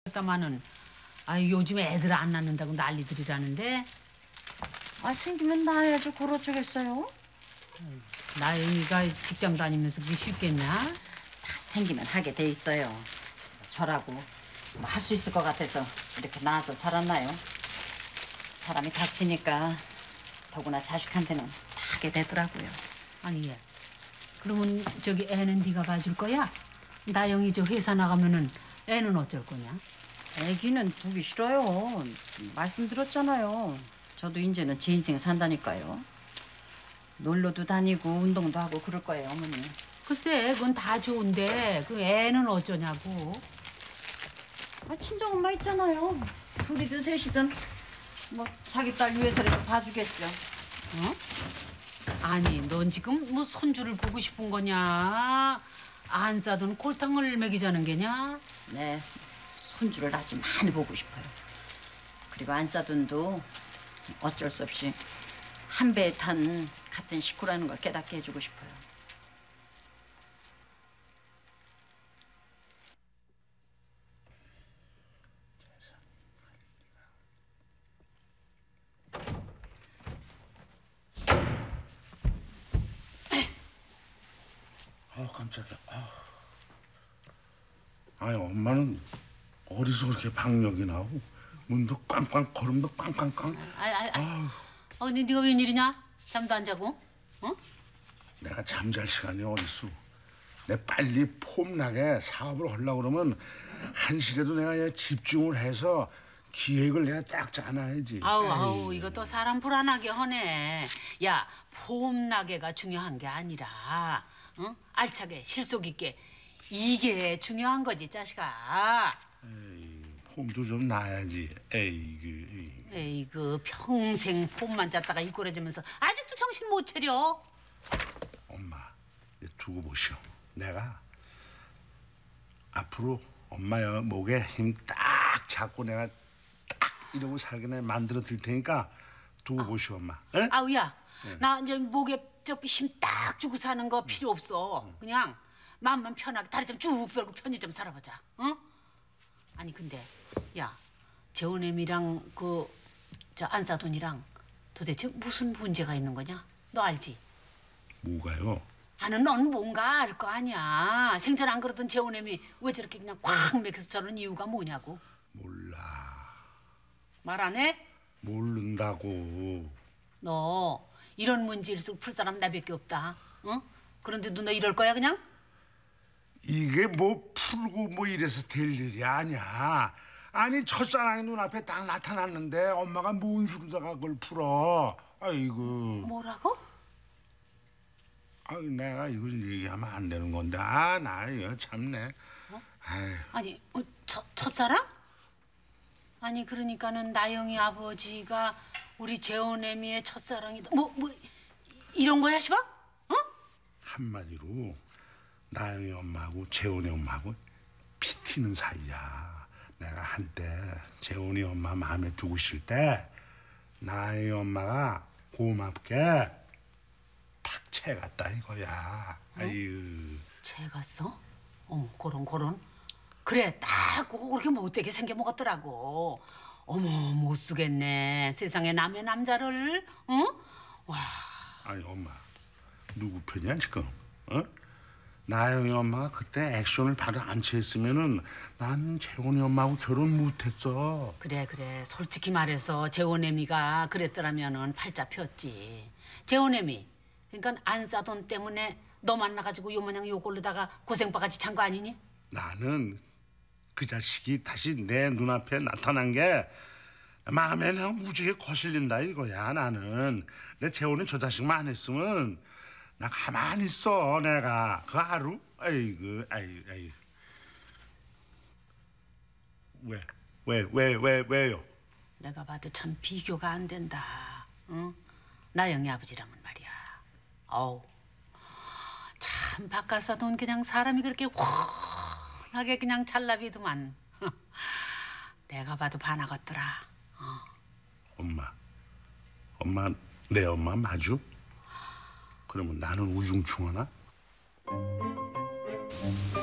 다마는 요즘에 애들 안 낳는다고 난리들이라는데. 생기면 낳아야지 그러겠어요. 나영이가 직장 다니면서 그게 쉽겠냐? 다 생기면 하게 돼 있어요. 저라고 뭐 할 수 있을 것 같아서 이렇게 낳아서 살았나요? 사람이 다치니까 더구나 자식한테는 다 하게 되더라고요. 아니 얘 그러면 저기 애는 네가 봐줄 거야? 나영이 저 회사 나가면은 애는 어쩔 거냐? 애기는 두기 싫어요. 말씀드렸잖아요. 저도 이제는 제 인생 산다니까요. 놀러도 다니고 운동도 하고 그럴 거예요, 어머니. 글쎄 그건 다 좋은데 그 애는 어쩌냐고. 친정엄마 있잖아요. 둘이든 셋이든 뭐 자기 딸 위해서라도 봐주겠죠. 어? 아니 넌 지금 뭐 손주를 보고 싶은 거냐? 안 싸던 콜탕을 먹이자는 게냐? 네, 손주를 아주 많이 보고 싶어요. 그리고 안사돈도 어쩔 수 없이 한 배에 탄 같은 식구라는 걸 깨닫게 해주고 싶어요. 깜짝이야. 아니 엄마는 어디서 그렇게 박력이 나고 문도 꽝꽝 걸음도 꽝꽝꽝. 근데 네가 웬일이냐? 잠도 안 자고? 어? 내가 잠잘 시간이 어딨어. 내 빨리 폼나게 사업을 하려고 그러면 한시라도 내가 집중을 해서 기획을 내가 딱 짜놔야지. 아우 이것도 사람 불안하게 하네. 야 폼나게가 중요한 게 아니라 알차게 실속 있게 이게 중요한 거지 자식아. 폼도 좀 나야지. 에이그. 에이그 평생 폼만 짰다가 이꼬라지면서 아직도 정신 못 차려. 엄마 이제 두고 보시오. 내가 앞으로 엄마의 목에 힘 딱 잡고 내가 딱 이러고 살게 내가 만들어 드릴 테니까 두고 보시오 엄마. 에? 아우야 나 이제 목에 힘 딱 주고 사는 거 필요 없어. 그냥 마음만 편하게 다리 좀 쭉 펴고 편히 좀 살아보자. 응? 아니 근데 야 재혼애미랑 저 안사돈이랑 도대체 무슨 문제가 있는 거냐? 너 알지? 뭐가요? 넌 뭔가 알 거 아니야. 생전 안 그러던 재혼애미 왜 저렇게 그냥 콱 맥혀서 저런 이유가 뭐냐고. 몰라. 말 안 해? 모른다고. 너 이런 문제일수록 풀 사람 나밖에 없다. 응? 그런데도 너 이럴 거야 그냥? 이게 뭐 풀고 뭐 이래서 될 일이 아니야. 아니 첫사랑이 눈앞에 딱 나타났는데 엄마가 뭔 수로다가 그걸 풀어. 아이고. 뭐라고? 내가 이거 얘기하면 안 되는 건데. 나 이거 참네. 아니 첫사랑? 아니 그러니까는 나영이 아버지가 우리 재혼애미의 첫사랑이다. 뭐 이런 거야 시방? 어? 한마디로 나영이 엄마하고 재훈이 엄마하고 피 튀는 사이야. 내가 한때 재훈이 엄마 마음에 두고 있을 때 나영이 엄마가 고맙게 탁 채갔다 이거야. 아유. 채 갔어? 그런. 그래 딱 그렇게 못되게 생겨 먹었더라고. 어머 못 쓰겠네. 세상에 남의 남자를 응? 와. 아니 엄마 누구 편이야 지금? 어? 나영이 엄마가 그때 액션을 바로 안 취했으면은 난 재훈이 엄마하고 결혼 못했어. 그래 솔직히 말해서 재혼애미가 그랬더라면은 팔자 폈지. 재혼애미 그러니까 안사돈 때문에 너 만나가지고 요마냥 요걸로다가 고생바가지 찬 거 아니니? 나는 그 자식이 다시 내 눈앞에 나타난 게 마음에 그냥 무지개 거슬린다 이거야. 나는 내 재혼이 저 자식만 안 했으면 나 가만히 있어. 내가 그 하루 아이고. 왜요? 내가 봐도 참 비교가 안 된다. 응? 나영이 아버지랑은 말이야. 어우 참 바깥사돈 그냥 사람이 그렇게 훤하게 그냥 찰나비더만. 내가 봐도 반하겠더라. 엄마 내 엄마 맞아? 그러면 나는 우중충하나?